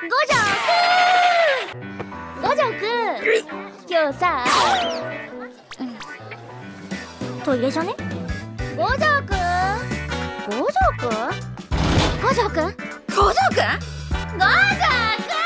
五条くん今日さ、トイレじゃね？五条くん五条くん五条くん五条くん五条くん